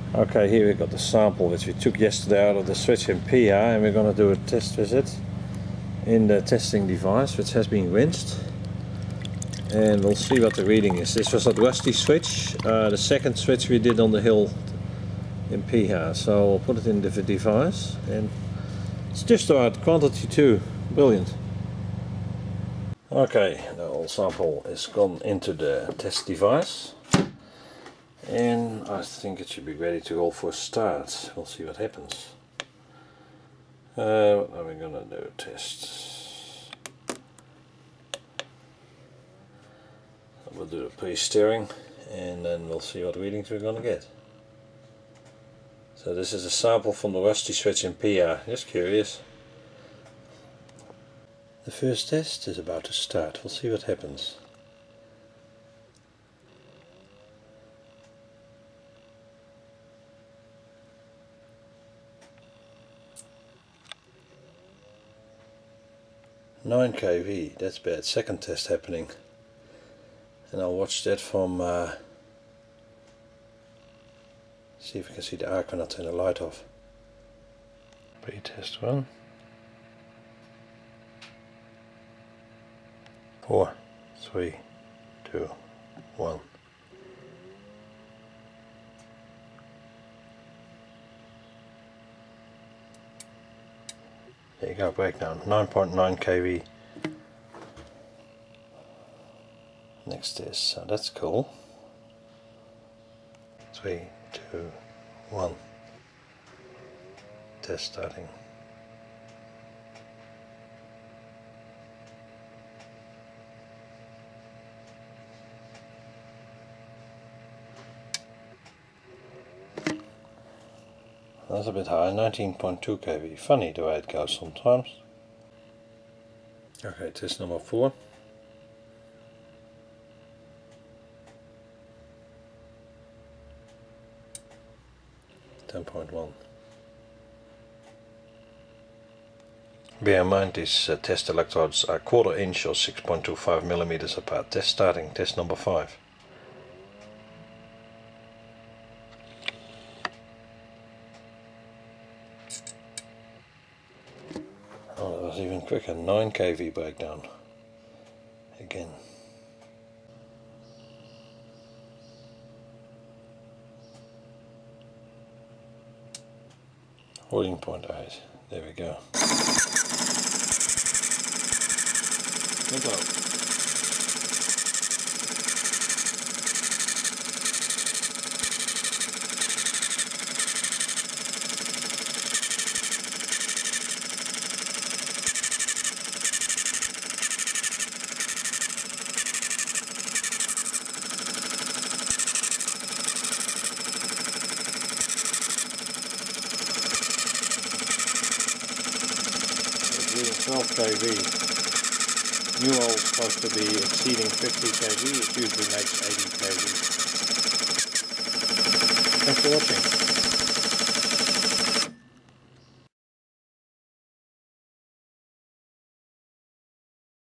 Okay, here we've got the sample which we took yesterday out of the switch in Piha, and we're going to do a test visit in the testing device which has been rinsed, and we'll see what the reading is. This was that rusty switch, the second switch we did on the hill in Piha, so I'll put it in the device, and it's just about quantity 2, brilliant. Okay, the whole sample is gone into the test device. And I think it should be ready to go for a start. We'll see what happens. What are we gonna do? Test. We'll do the pre-steering, and then we'll see what readings we're gonna get. So this is a sample from the rusty switch in Piha. Just curious. The first test is about to start. We'll see what happens. Nine kV, that's bad. Second test happening, and I'll watch that from see if we can see the arc when I turn the light off. Pre-test 1. 4, 3, 2, 1. There you go, breakdown, 9.9 kV. Next is, so that's cool. 3, 2, 1. Test starting. That's a bit high, 19.2 kV. Funny the way it goes sometimes. Okay, test number 4. .1. Bear in mind these test electrodes are 1/4 inch or 6.25 millimeters apart. Test starting, test number 5. Oh, that was even quicker, 9 kV breakdown. Again. Holding point 8. There we go. Look out. Reading 12 kV. New oil is supposed to be exceeding 50 kV, it usually makes 80 kV. Thanks for watching.